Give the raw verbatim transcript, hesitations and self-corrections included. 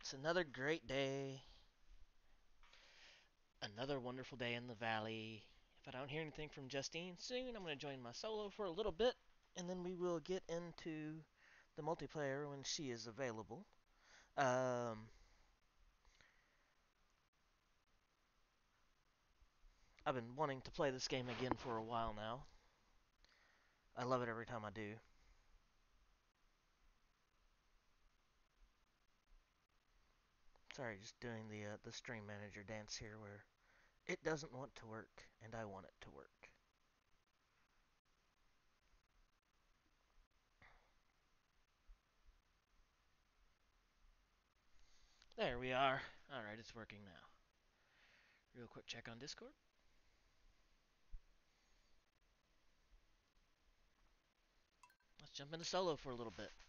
It's another great day. Another wonderful day in the valley. If I don't hear anything from Justine soon, I'm going to join my solo for a little bit, and then we will get into the multiplayer when she is available. Um, I've been wanting to play this game again for a while now. I love it every time I do. Sorry, just doing the uh, the stream manager dance here where it doesn't want to work and I want it to work. There we are. Alright, it's working now. Real quick check on Discord. Let's jump into solo for a little bit.